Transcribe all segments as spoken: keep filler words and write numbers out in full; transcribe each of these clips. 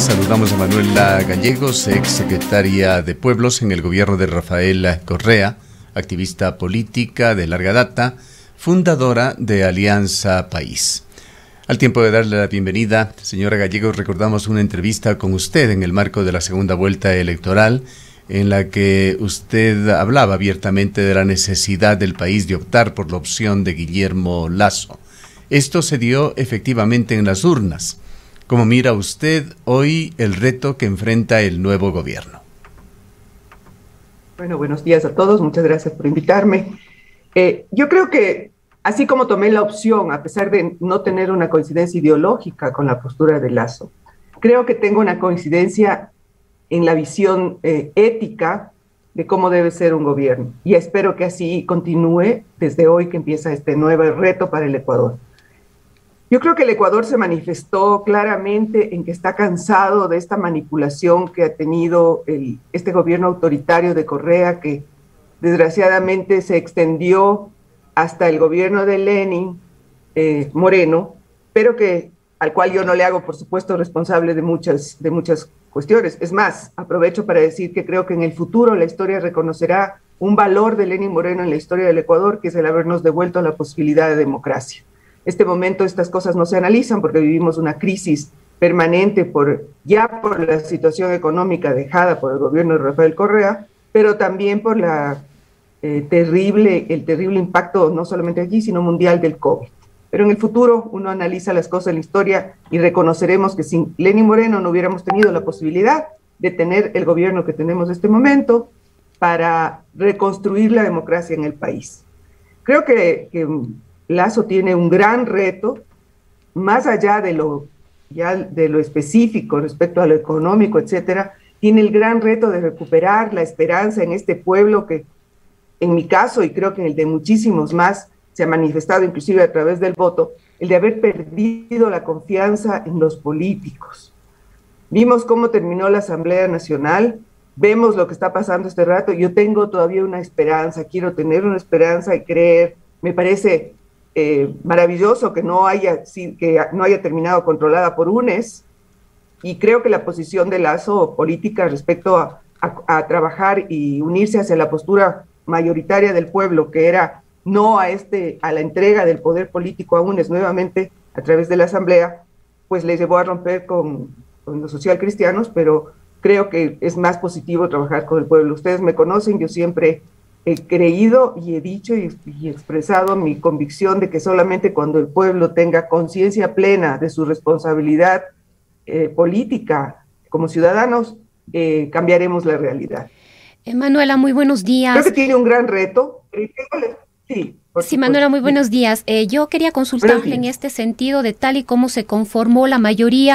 Saludamos a Manuela Gallegos, ex secretaria de Pueblos en el gobierno de Rafael Correa, activista política de larga data, fundadora de Alianza País. Al tiempo de darle la bienvenida, señora Gallegos, recordamos una entrevista con usted en el marco de la segunda vuelta electoral, en la que usted hablaba abiertamente de la necesidad del país de optar por la opción de Guillermo Lasso. Esto se dio efectivamente en las urnas. ¿Cómo mira usted hoy el reto que enfrenta el nuevo gobierno? Bueno, buenos días a todos. Muchas gracias por invitarme. Eh, yo creo que, así como tomé la opción, a pesar de no tener una coincidencia ideológica con la postura de Lasso, creo que tengo una coincidencia en la visión eh, ética de cómo debe ser un gobierno. Y espero que así continúe desde hoy que empieza este nuevo reto para el Ecuador. Yo creo que el Ecuador se manifestó claramente en que está cansado de esta manipulación que ha tenido el, este gobierno autoritario de Correa, que desgraciadamente se extendió hasta el gobierno de Lenin eh, Moreno, pero que, al cual yo no le hago, por supuesto, responsable de muchas, de muchas cuestiones. Es más, aprovecho para decir que creo que en el futuro la historia reconocerá un valor de Lenin Moreno en la historia del Ecuador, que es el habernos devuelto la posibilidad de democracia. Este momento estas cosas no se analizan porque vivimos una crisis permanente por, ya por la situación económica dejada por el gobierno de Rafael Correa, pero también por la, eh, terrible, el terrible impacto no solamente aquí, sino mundial del COVID. Pero en el futuro uno analiza las cosas en la historia y reconoceremos que sin Lenin Moreno no hubiéramos tenido la posibilidad de tener el gobierno que tenemos en este momento para reconstruir la democracia en el país. Creo que, que Lasso tiene un gran reto, más allá de lo, ya de lo específico respecto a lo económico, etcétera, tiene el gran reto de recuperar la esperanza en este pueblo que, en mi caso, y creo que en el de muchísimos más, se ha manifestado inclusive a través del voto, el de haber perdido la confianza en los políticos. Vimos cómo terminó la Asamblea Nacional, vemos lo que está pasando este rato, yo tengo todavía una esperanza, quiero tener una esperanza y creer, me parece Eh, maravilloso que no haya que no haya terminado controlada por U N E S, y creo que la posición de Lasso política respecto a, a, a trabajar y unirse hacia la postura mayoritaria del pueblo, que era no a este a la entrega del poder político a U N E S nuevamente a través de la asamblea, pues le llevó a romper con, con los socialcristianos, pero creo que es más positivo trabajar con el pueblo. Ustedes me conocen, yo siempre he creído y he dicho y, y expresado mi convicción de que solamente cuando el pueblo tenga conciencia plena de su responsabilidad eh, política como ciudadanos, eh, cambiaremos la realidad. Manuela, muy buenos días. Creo que tiene un gran reto. Sí. Sí, Manuela, muy buenos días. Eh, yo quería consultarle en este sentido de tal y cómo se conformó la mayoría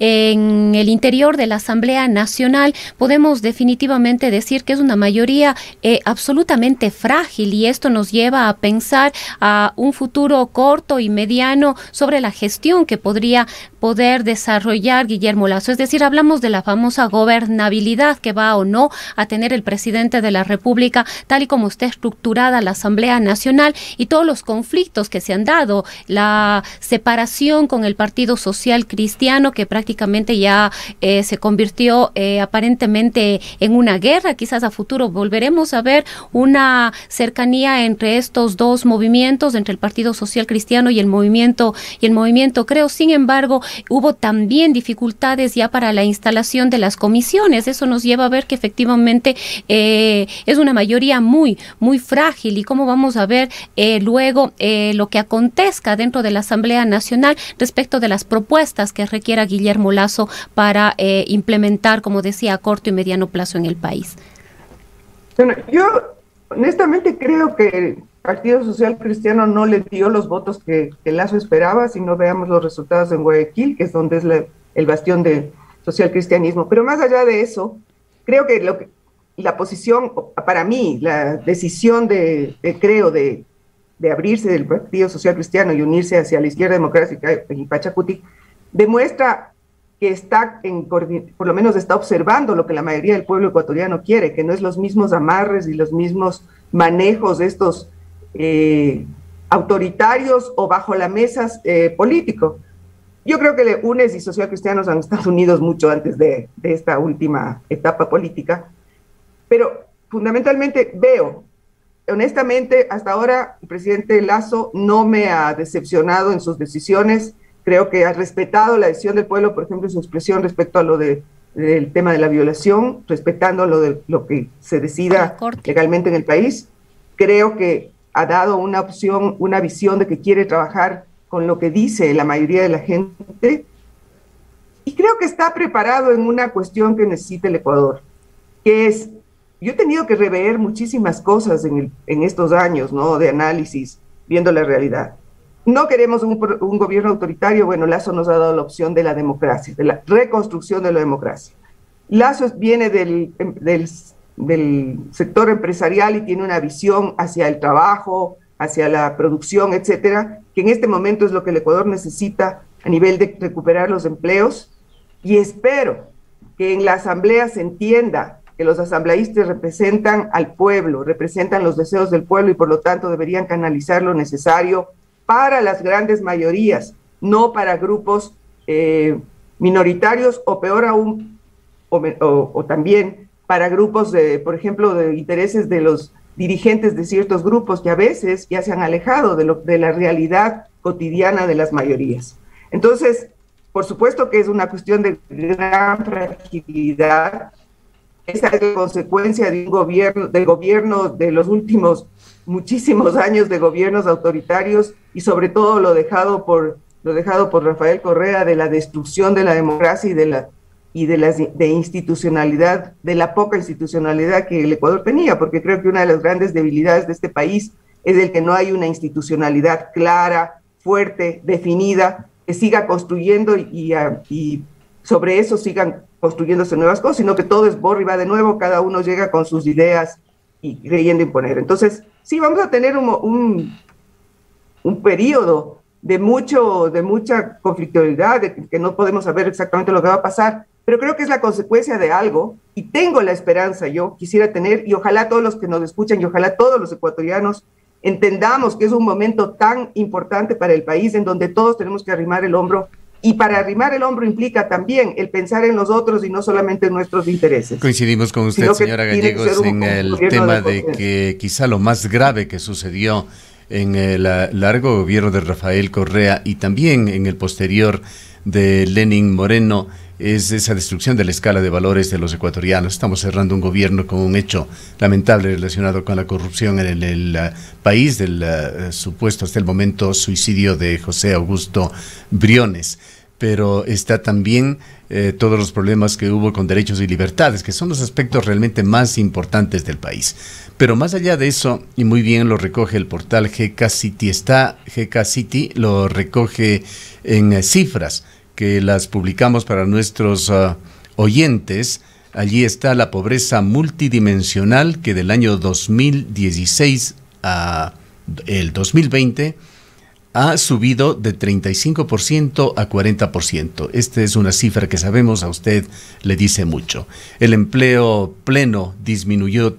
en el interior de la Asamblea Nacional. Podemos definitivamente decir que es una mayoría eh, absolutamente frágil, y esto nos lleva a pensar a un futuro corto y mediano sobre la gestión que podría poder desarrollar Guillermo Lasso. Es decir, hablamos de la famosa gobernabilidad que va o no a tener el presidente de la República, tal y como está estructurada la Asamblea Nacional, y todos los conflictos que se han dado, la separación con el Partido Social Cristiano, que prácticamente ya eh, se convirtió eh, aparentemente en una guerra. Quizás a futuro volveremos a ver una cercanía entre estos dos movimientos, entre el Partido Social Cristiano y el movimiento y el movimiento Creo. Sin embargo, hubo también dificultades ya para la instalación de las comisiones. Eso nos lleva a ver que efectivamente eh, es una mayoría muy, muy frágil, y cómo vamos a ver Eh, luego eh, lo que acontezca dentro de la Asamblea Nacional respecto de las propuestas que requiera Guillermo Lasso para eh, implementar, como decía, a corto y mediano plazo en el país. Bueno, yo honestamente creo que el Partido Social Cristiano no le dio los votos que, que Lasso esperaba, si no veamos los resultados en Guayaquil, que es donde es la, el bastión del socialcristianismo. Pero más allá de eso, creo que, lo que la posición, para mí, la decisión de, de Creo de de abrirse del Partido Social Cristiano y unirse hacia la izquierda democrática en Pachacuti, demuestra que está, en, por lo menos está observando lo que la mayoría del pueblo ecuatoriano quiere, que no es los mismos amarres y los mismos manejos de estos eh, autoritarios o bajo la mesa eh, político. Yo creo que U N E S y Social Cristianos han estado unidos mucho antes de, de esta última etapa política, pero fundamentalmente veo, honestamente, hasta ahora el presidente Lasso no me ha decepcionado en sus decisiones. Creo que ha respetado la decisión del pueblo, por ejemplo, su expresión respecto a lo de, del tema de la violación, respetando lo de lo que se decida legalmente en el país. Creo que ha dado una opción, una visión de que quiere trabajar con lo que dice la mayoría de la gente, y creo que está preparado en una cuestión que necesita el Ecuador, que es, yo he tenido que rever muchísimas cosas en, el, en estos años, ¿no?, de análisis, viendo la realidad. No queremos un, un gobierno autoritario. Bueno, Lasso nos ha dado la opción de la democracia, de la reconstrucción de la democracia. Lasso viene del, del, del sector empresarial y tiene una visión hacia el trabajo, hacia la producción, etcétera, que en este momento es lo que el Ecuador necesita a nivel de recuperar los empleos, y espero que en la asamblea se entienda que los asambleístas representan al pueblo, representan los deseos del pueblo, y por lo tanto deberían canalizar lo necesario para las grandes mayorías, no para grupos eh, minoritarios, o peor aún, o, o, o también para grupos, de, por ejemplo, de intereses de los dirigentes de ciertos grupos que a veces ya se han alejado de, lo, de la realidad cotidiana de las mayorías. Entonces, por supuesto que es una cuestión de gran fragilidad. Esa es la consecuencia de un gobierno, del gobierno de los últimos muchísimos años de gobiernos autoritarios, y sobre todo lo dejado por, lo dejado por Rafael Correa, de la destrucción de la democracia y de la y de la de institucionalidad, de la poca institucionalidad que el Ecuador tenía, porque creo que una de las grandes debilidades de este país es el que no hay una institucionalidad clara, fuerte, definida, que siga construyendo y, y, y sobre eso sigan construyéndose nuevas cosas, sino que todo es borra y va de nuevo, cada uno llega con sus ideas y creyendo imponer. Entonces, sí, vamos a tener un, un, un periodo de, mucho, de mucha conflictualidad, de que no podemos saber exactamente lo que va a pasar, pero creo que es la consecuencia de algo, y tengo la esperanza, yo quisiera tener, y ojalá todos los que nos escuchan, y ojalá todos los ecuatorianos entendamos que es un momento tan importante para el país en donde todos tenemos que arrimar el hombro, y para arrimar el hombro implica también el pensar en los otros y no solamente en nuestros intereses. Coincidimos con usted, señora Gallegos, un, en el tema de, de que quizá lo más grave que sucedió en el largo gobierno de Rafael Correa y también en el posterior de Lenín Moreno es esa destrucción de la escala de valores de los ecuatorianos. Estamos cerrando un gobierno con un hecho lamentable relacionado con la corrupción en el, el uh, país, del uh, supuesto hasta el momento suicidio de José Augusto Briones. Pero está también eh, todos los problemas que hubo con derechos y libertades, que son los aspectos realmente más importantes del país. Pero más allá de eso, y muy bien lo recoge el portal G K City, está G K City, lo recoge en eh, cifras, que las publicamos para nuestros uh, oyentes. Allí está la pobreza multidimensional, que del año dos mil dieciséis a el dos mil veinte ha subido de treinta y cinco por ciento a cuarenta por ciento. Esta es una cifra que sabemos a usted le dice mucho. El empleo pleno disminuyó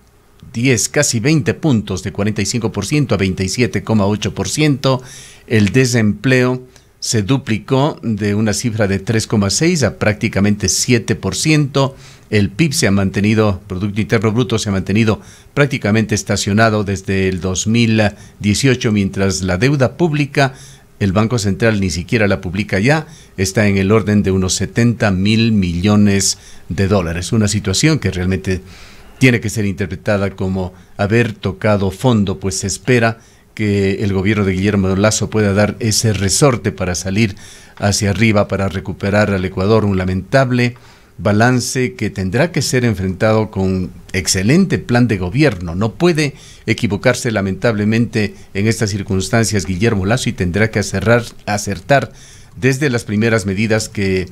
diez, casi veinte puntos, de cuarenta y cinco por ciento a veintisiete coma ocho por ciento. El desempleo se duplicó de una cifra de tres coma seis a prácticamente siete por ciento. El P I B se ha mantenido, Producto Interno Bruto se ha mantenido prácticamente estacionado desde el dos mil dieciocho, mientras la deuda pública, el Banco Central ni siquiera la publica ya, está en el orden de unos setenta mil millones de dólares. Una situación que realmente tiene que ser interpretada como haber tocado fondo, pues se espera que el gobierno de Guillermo Lasso pueda dar ese resorte para salir hacia arriba, para recuperar al Ecuador. Un lamentable balance que tendrá que ser enfrentado con excelente plan de gobierno. No puede equivocarse lamentablemente en estas circunstancias Guillermo Lasso, y tendrá que acerrar, acertar desde las primeras medidas que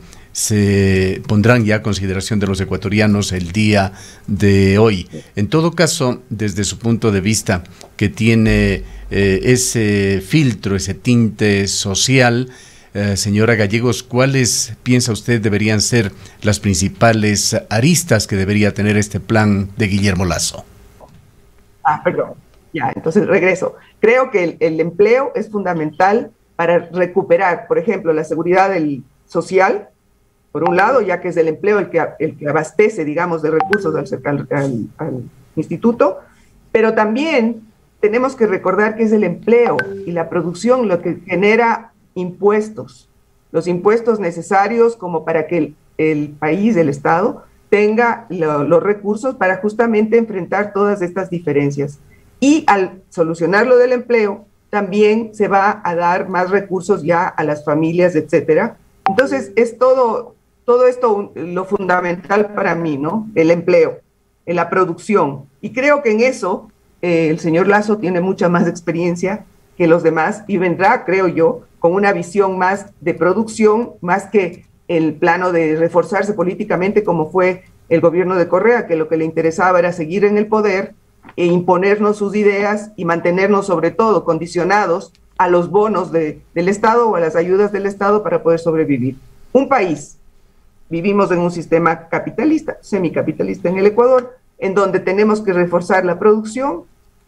se pondrán ya a consideración de los ecuatorianos el día de hoy. En todo caso, desde su punto de vista, que tiene eh, ese filtro, ese tinte social, eh, señora Gallegos, ¿cuáles piensa usted deberían ser las principales aristas que debería tener este plan de Guillermo Lasso? Ah, perdón. Ya, entonces regreso. Creo que el, el empleo es fundamental para recuperar, por ejemplo, la seguridad del social, por un lado, ya que es el empleo el que, el que abastece, digamos, de recursos al, al, al, al instituto, pero también tenemos que recordar que es el empleo y la producción lo que genera impuestos, los impuestos necesarios como para que el, el país, el Estado, tenga lo, los recursos para justamente enfrentar todas estas diferencias. Y al solucionar lo del empleo, también se va a dar más recursos ya a las familias, etcétera. Entonces, es todo... Todo esto lo fundamental para mí, ¿no? El empleo, en la producción. Y creo que en eso eh, el señor Lasso tiene mucha más experiencia que los demás y vendrá, creo yo, con una visión más de producción, más que el plano de reforzarse políticamente como fue el gobierno de Correa, que lo que le interesaba era seguir en el poder e imponernos sus ideas y mantenernos sobre todo condicionados a los bonos de, del Estado o a las ayudas del Estado para poder sobrevivir. Un país. Vivimos en un sistema capitalista, semicapitalista en el Ecuador, en donde tenemos que reforzar la producción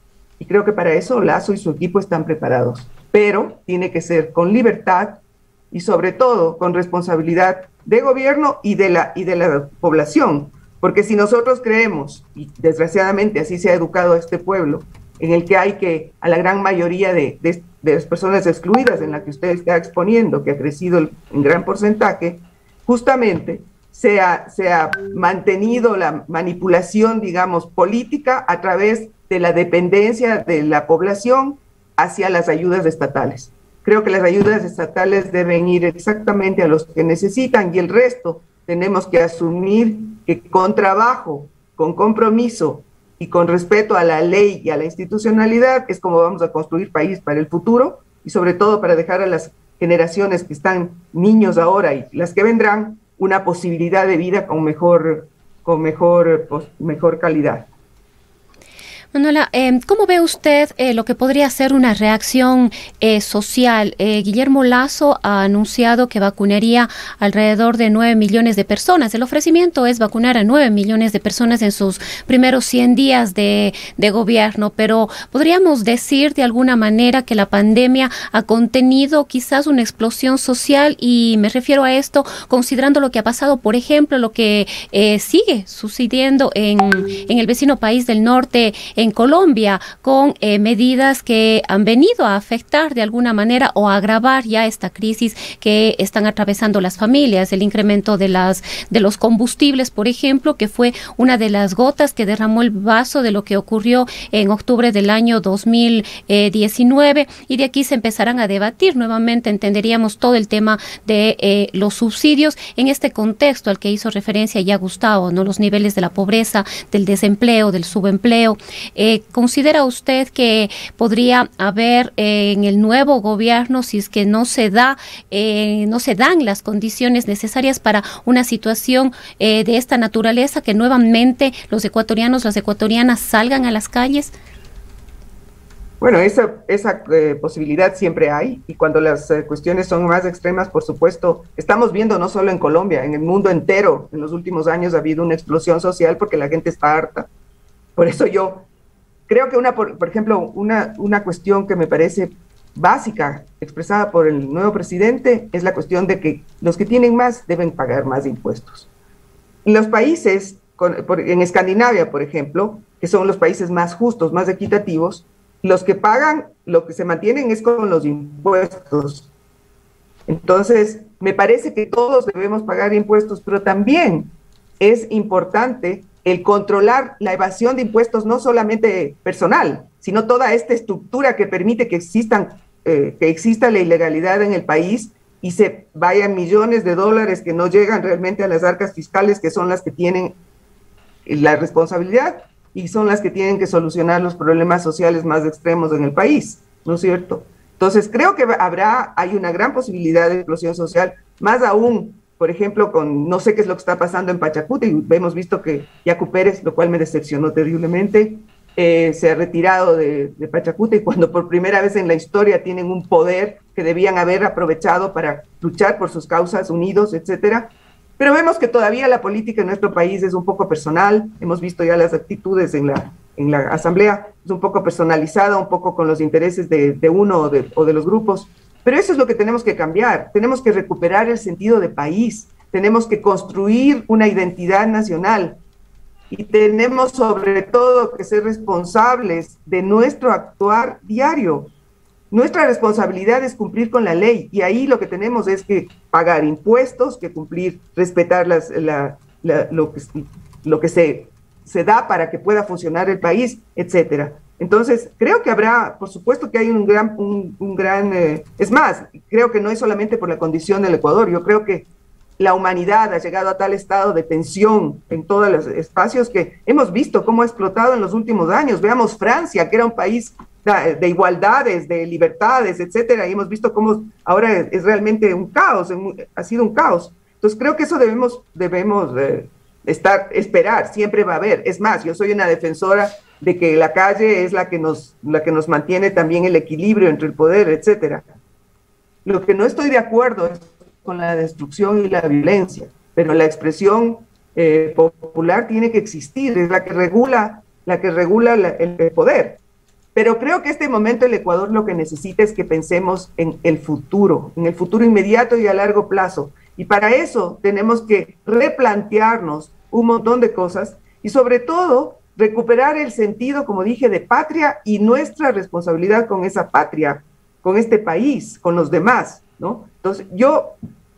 y creo que para eso Lasso y su equipo están preparados. Pero tiene que ser con libertad y sobre todo con responsabilidad de gobierno y de la, y de la población. Porque si nosotros creemos, y desgraciadamente así se ha educado a este pueblo, en el que hay que, a la gran mayoría de, de, de las personas excluidas en la que usted está exponiendo, que ha crecido en gran porcentaje, justamente se ha, se ha mantenido la manipulación, digamos, política a través de la dependencia de la población hacia las ayudas estatales. Creo que las ayudas estatales deben ir exactamente a los que necesitan y el resto tenemos que asumir que con trabajo, con compromiso y con respeto a la ley y a la institucionalidad es como vamos a construir país para el futuro y sobre todo para dejar a las generaciones que están niños ahora y las que vendrán, una posibilidad de vida con mejor, con mejor, pues, mejor calidad. Manuela, eh, ¿cómo ve usted eh, lo que podría ser una reacción eh, social? Eh, Guillermo Lasso ha anunciado que vacunaría alrededor de nueve millones de personas. El ofrecimiento es vacunar a nueve millones de personas en sus primeros cien días de, de gobierno, pero podríamos decir de alguna manera que la pandemia ha contenido quizás una explosión social y me refiero a esto considerando lo que ha pasado, por ejemplo, lo que eh, sigue sucediendo en, en el vecino país del norte, en Colombia, con eh, medidas que han venido a afectar de alguna manera o a agravar ya esta crisis que están atravesando las familias, el incremento de las de los combustibles, por ejemplo, que fue una de las gotas que derramó el vaso de lo que ocurrió en octubre del año dos mil diecinueve, y de aquí se empezarán a debatir nuevamente, entenderíamos todo el tema de eh, los subsidios en este contexto al que hizo referencia ya Gustavo, ¿no? Los niveles de la pobreza, del desempleo, del subempleo. Eh, ¿Considera usted que podría haber eh, en el nuevo gobierno, si es que no se da, eh, no se dan las condiciones necesarias para una situación eh, de esta naturaleza, que nuevamente los ecuatorianos, las ecuatorianas salgan a las calles? Bueno, esa, esa eh, posibilidad siempre hay, y cuando las eh, cuestiones son más extremas, por supuesto, estamos viendo no solo en Colombia, en el mundo entero, en los últimos años ha habido una explosión social porque la gente está harta. Por eso yo creo que, una, por, por ejemplo, una, una cuestión que me parece básica, expresada por el nuevo presidente, es la cuestión de que los que tienen más deben pagar más impuestos. En los países, con, por, en Escandinavia, por ejemplo, que son los países más justos, más equitativos, los que pagan, lo que se mantienen es con los impuestos. Entonces, me parece que todos debemos pagar impuestos, pero también es importante el controlar la evasión de impuestos, no solamente personal, sino toda esta estructura que permite que existan, eh, que exista la ilegalidad en el país y se vayan millones de dólares que no llegan realmente a las arcas fiscales, que son las que tienen la responsabilidad y son las que tienen que solucionar los problemas sociales más extremos en el país, ¿no es cierto? Entonces, creo que habrá, hay una gran posibilidad de explosión social, más aún, por ejemplo, con no sé qué es lo que está pasando en Pachacuti, y hemos visto que Yacu Pérez, lo cual me decepcionó terriblemente, eh, se ha retirado de, de Pachacuti, cuando por primera vez en la historia tienen un poder que debían haber aprovechado para luchar por sus causas unidos, etcétera. Pero vemos que todavía la política en nuestro país es un poco personal, hemos visto ya las actitudes en la, en la asamblea, es un poco personalizada, un poco con los intereses de, de uno o de, o de los grupos. Pero eso es lo que tenemos que cambiar. Tenemos que recuperar el sentido de país, tenemos que construir una identidad nacional y tenemos sobre todo que ser responsables de nuestro actuar diario. Nuestra responsabilidad es cumplir con la ley y ahí lo que tenemos es que pagar impuestos, que cumplir, respetar las, la, la, lo que, lo que se, se da para que pueda funcionar el país, etcétera. Entonces, creo que habrá, por supuesto que hay un gran, un, un gran eh, es más, creo que no es solamente por la condición del Ecuador, yo creo que la humanidad ha llegado a tal estado de tensión en todos los espacios que hemos visto cómo ha explotado en los últimos años. Veamos Francia, que era un país de, de igualdades, de libertades, etcétera, y hemos visto cómo ahora es, es realmente un caos, ha sido un caos. Entonces creo que eso debemos, debemos eh, estar, esperar, siempre va a haber. Es más, yo soy una defensora de que la calle es la que nos, la que nos mantiene también el equilibrio entre el poder, etcétera. Lo que no estoy de acuerdo es con la destrucción y la violencia, pero la expresión eh, popular tiene que existir, es la que regula, la que regula la, el poder. Pero creo que este momento el Ecuador lo que necesita es que pensemos en el futuro, en el futuro inmediato y a largo plazo. Y para eso tenemos que replantearnos un montón de cosas y sobre todo recuperar el sentido, como dije, de patria y nuestra responsabilidad con esa patria, con este país, con los demás, ¿no? Entonces, yo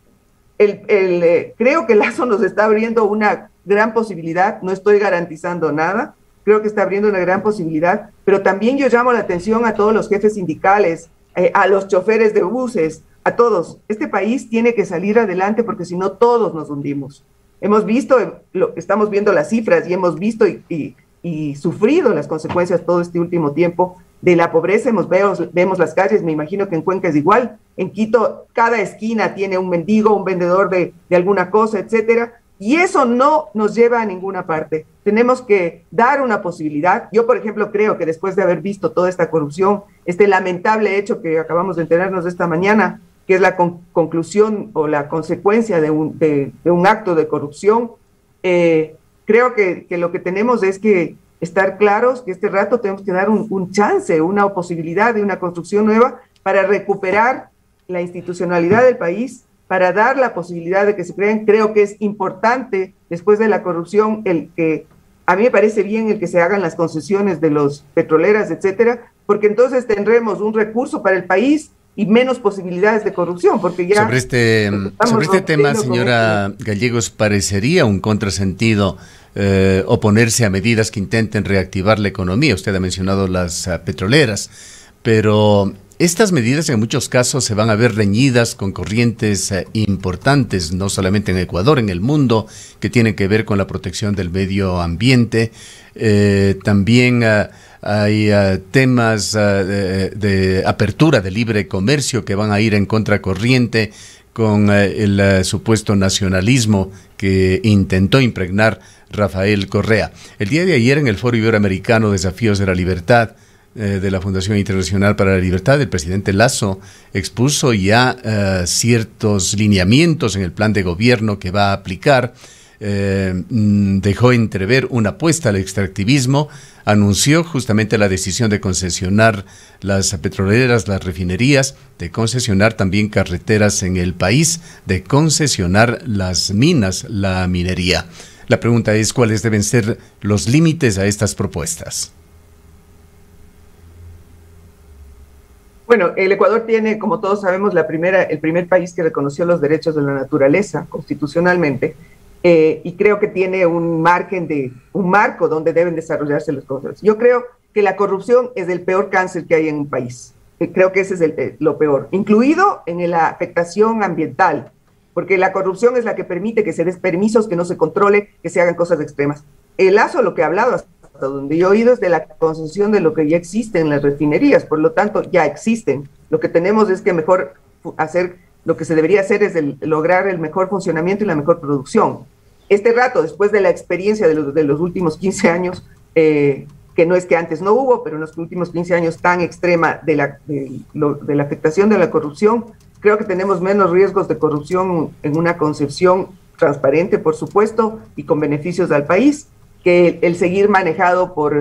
el, el, eh, creo que Lasso nos está abriendo una gran posibilidad, no estoy garantizando nada, creo que está abriendo una gran posibilidad, pero también yo llamo la atención a todos los jefes sindicales, eh, a los choferes de buses, a todos. Este país tiene que salir adelante porque si no todos nos hundimos. Hemos visto, lo, estamos viendo las cifras y hemos visto y, y, y sufrido las consecuencias todo este último tiempo de la pobreza. Hemos, vemos, vemos las calles, me imagino que en Cuenca es igual. En Quito, cada esquina tiene un mendigo, un vendedor de, de alguna cosa, etcétera. Y eso no nos lleva a ninguna parte. Tenemos que dar una posibilidad. Yo, por ejemplo, creo que después de haber visto toda esta corrupción, este lamentable hecho que acabamos de enterarnos de esta mañana, que es la con conclusión o la consecuencia de un, de, de un acto de corrupción, eh, creo que, que lo que tenemos es que estar claros que este rato tenemos que dar un, un chance, una posibilidad de una construcción nueva para recuperar la institucionalidad del país, para dar la posibilidad de que se creen. Creo que es importante, después de la corrupción, el que, a mí me parece bien el que se hagan las concesiones de los petroleras, etcétera, porque entonces tendremos un recurso para el país y menos posibilidades de corrupción, porque ya... Sobre este, sobre este tema, señora este... Gallegos, parecería un contrasentido eh, oponerse a medidas que intenten reactivar la economía. Usted ha mencionado las uh, petroleras, pero estas medidas en muchos casos se van a ver reñidas con corrientes uh, importantes, no solamente en Ecuador, en el mundo, que tienen que ver con la protección del medio ambiente. Eh, también uh, hay uh, temas uh, de, de apertura de libre comercio que van a ir en contracorriente con uh, el uh, supuesto nacionalismo que intentó impregnar Rafael Correa. El día de ayer en el Foro Iberoamericano Desafíos de la Libertad eh, de la Fundación Internacional para la Libertad, el presidente Lasso expuso ya uh, ciertos lineamientos en el plan de gobierno que va a aplicar. Eh, dejó entrever una apuesta al extractivismo, anunció justamente la decisión de concesionar las petroleras, las refinerías, de concesionar también carreteras en el país, de concesionar las minas, la minería. La pregunta es, ¿cuáles deben ser los límites a estas propuestas? Bueno, el Ecuador tiene, como todos sabemos, la primera, el primer país que reconoció los derechos de la naturaleza constitucionalmente. Eh, y creo que tiene un margen de, un marco donde deben desarrollarse las cosas. Yo creo que la corrupción es el peor cáncer que hay en un país. Eh, creo que ese es el, eh, lo peor, incluido en la afectación ambiental, porque la corrupción es la que permite que se des permisos, que no se controle, que se hagan cosas extremas. El Lasso lo que ha hablado hasta donde yo he oído es de la concesión de lo que ya existe en las refinerías, por lo tanto ya existen. Lo que tenemos es que mejor hacer, lo que se debería hacer es el, lograr el mejor funcionamiento y la mejor producción. Este rato, después de la experiencia de los, de los últimos quince años, eh, que no es que antes no hubo, pero en los últimos quince años tan extrema de la, de, lo, de la afectación de la corrupción, creo que tenemos menos riesgos de corrupción en una concepción transparente, por supuesto, y con beneficios al país, que el, el seguir manejado por,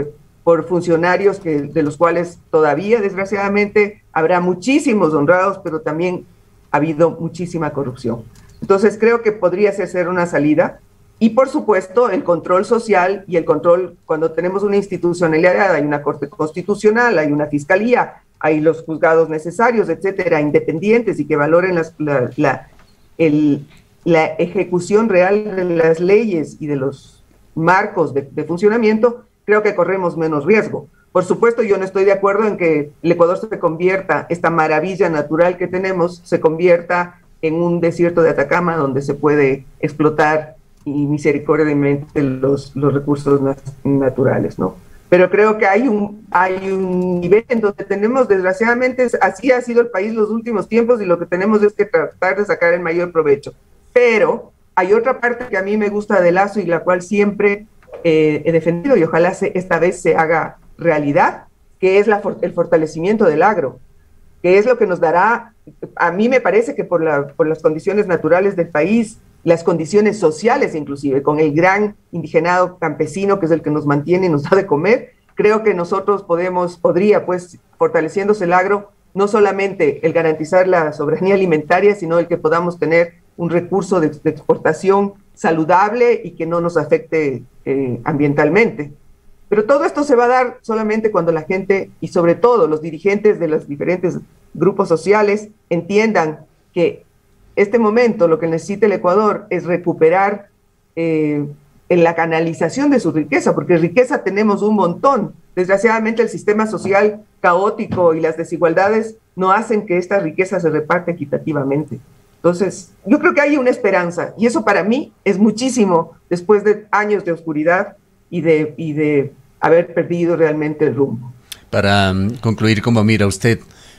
por funcionarios que, de los cuales todavía, desgraciadamente, habrá muchísimos honrados, pero también ha habido muchísima corrupción. Entonces, creo que podría ser una salida. Y, por supuesto, el control social y el control, cuando tenemos una institucionalidad, hay una Corte Constitucional, hay una Fiscalía, hay los juzgados necesarios, etcétera, independientes y que valoren las, la, la, el, la ejecución real de las leyes y de los marcos de, de funcionamiento, creo que corremos menos riesgo. Por supuesto, yo no estoy de acuerdo en que el Ecuador se convierta, esta maravilla natural que tenemos, se convierta en un desierto de Atacama donde se puede explotar y misericordiamente los, los recursos naturales, ¿no? Pero creo que hay un, hay un nivel en donde tenemos, desgraciadamente, así ha sido el país los últimos tiempos y lo que tenemos es que tratar de sacar el mayor provecho. Pero hay otra parte que a mí me gusta de Lasso y la cual siempre eh, he defendido y ojalá se, esta vez se haga realidad, que es la, el fortalecimiento del agro, que es lo que nos dará, a mí me parece que por, la, por las condiciones naturales del país, las condiciones sociales inclusive, con el gran indigenado campesino que es el que nos mantiene y nos da de comer, creo que nosotros podemos, podría pues, fortaleciéndose el agro, no solamente el garantizar la soberanía alimentaria, sino el que podamos tener un recurso de, de exportación saludable y que no nos afecte eh, ambientalmente. Pero todo esto se va a dar solamente cuando la gente, y sobre todo los dirigentes de los diferentes grupos sociales, entiendan que este momento lo que necesita el Ecuador es recuperar eh, en la canalización de su riqueza, porque riqueza tenemos un montón. Desgraciadamente el sistema social caótico y las desigualdades no hacen que esta riqueza se reparte equitativamente. Entonces, yo creo que hay una esperanza, y eso para mí es muchísimo después de años de oscuridad y de, y de haber perdido realmente el rumbo. Para um, concluir, ¿cómo mira usted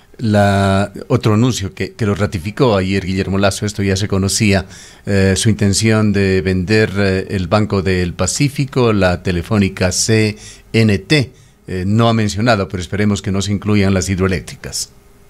la otro anuncio que, que lo ratificó ayer Guillermo Lasso? Esto ya se conocía, eh, su intención de vender eh, el Banco del Pacífico, la Telefónica C N T, eh, no ha mencionado, pero esperemos que no se incluyan las hidroeléctricas.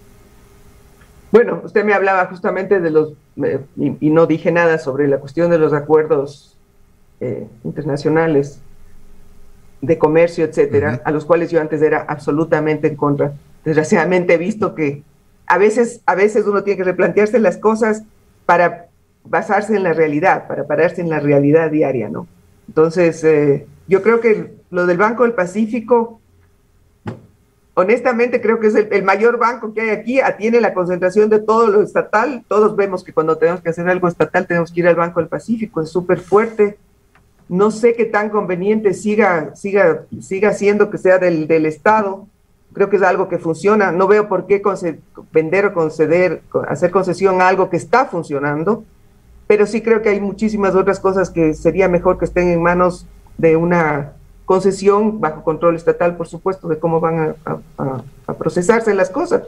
Bueno, usted me hablaba justamente de los, eh, y, y no dije nada sobre la cuestión de los acuerdos eh, internacionales de comercio, etcétera, uh-huh. a los cuales yo antes era absolutamente en contra. Desgraciadamente he visto que a veces, a veces uno tiene que replantearse las cosas para basarse en la realidad, para pararse en la realidad diaria, ¿no? Entonces, eh, yo creo que lo del Banco del Pacífico, honestamente creo que es el, el mayor banco que hay aquí, tiene la concentración de todo lo estatal. Todos vemos que cuando tenemos que hacer algo estatal tenemos que ir al Banco del Pacífico, es súper fuerte. No sé qué tan conveniente siga, siga, siga siendo que sea del, del Estado. Creo que es algo que funciona. No veo por qué vender o conceder, hacer concesión a algo que está funcionando, pero sí creo que hay muchísimas otras cosas que sería mejor que estén en manos de una concesión bajo control estatal, por supuesto, de cómo van a, a, a procesarse las cosas.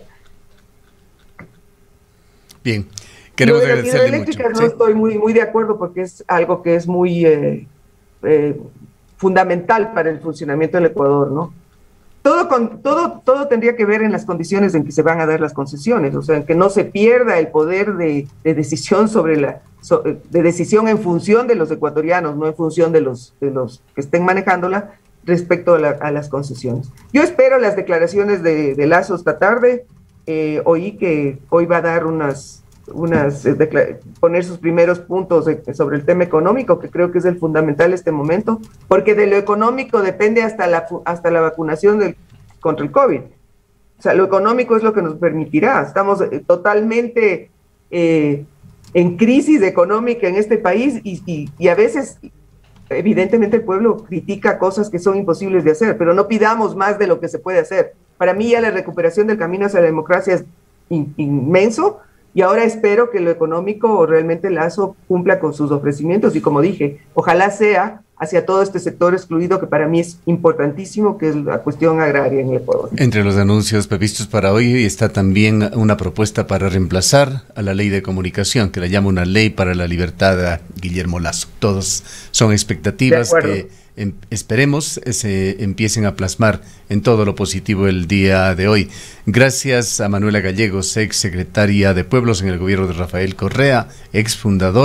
Bien, queremos Lo de las hidroeléctricas no ¿sí? estoy muy, muy de acuerdo porque es algo que es muy eh, eh, fundamental para el funcionamiento del Ecuador, ¿no? Todo, con, todo, todo tendría que ver en las condiciones en que se van a dar las concesiones, o sea, en que no se pierda el poder de, de decisión sobre la so, de decisión en función de los ecuatorianos, no en función de los, de los que estén manejándola respecto a, la, a las concesiones. Yo espero las declaraciones de, de Lasso esta tarde. Eh, oí que hoy va a dar unas, unas eh, poner sus primeros puntos de, sobre el tema económico, que creo que es el fundamental en este momento, porque de lo económico depende hasta la, hasta la vacunación del, contra el COVID. O sea, lo económico es lo que nos permitirá. Estamos eh, totalmente eh, en crisis económica en este país y, y, y a veces, evidentemente, el pueblo critica cosas que son imposibles de hacer, pero no pidamos más de lo que se puede hacer. Para mí ya la recuperación del camino hacia la democracia es in, inmenso, y ahora espero que lo económico realmente Lasso cumpla con sus ofrecimientos, y como dije, ojalá sea hacia todo este sector excluido que para mí es importantísimo, que es la cuestión agraria en el Ecuador. Entre los anuncios previstos para hoy está también una propuesta para reemplazar a la ley de comunicación, que la llama una ley para la libertad a Guillermo Lasso. Todos son expectativas que em, esperemos se empiecen a plasmar en todo lo positivo el día de hoy. Gracias a Manuela Gallegos, ex secretaria de Pueblos en el gobierno de Rafael Correa, ex fundadora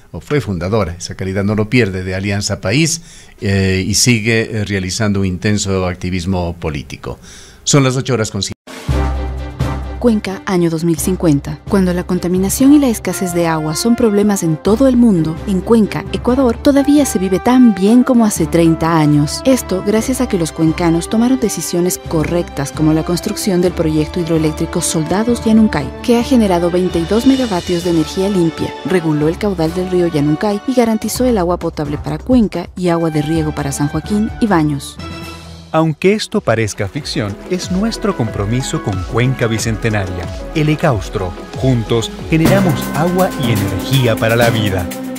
o fue fundadora, esa calidad no lo pierde, de Alianza País, eh, y sigue eh, realizando un intenso activismo político. Son las ocho horas con cinco. Cuenca, año dos mil cincuenta. Cuando la contaminación y la escasez de agua son problemas en todo el mundo, en Cuenca, Ecuador, todavía se vive tan bien como hace treinta años. Esto gracias a que los cuencanos tomaron decisiones correctas, como la construcción del proyecto hidroeléctrico Soldados Yanuncay, que ha generado veintidós megavatios de energía limpia, reguló el caudal del río Yanuncay y garantizó el agua potable para Cuenca y agua de riego para San Joaquín y Baños. Aunque esto parezca ficción, es nuestro compromiso con Cuenca Bicentenaria, el Ecaustro. Juntos generamos agua y energía para la vida.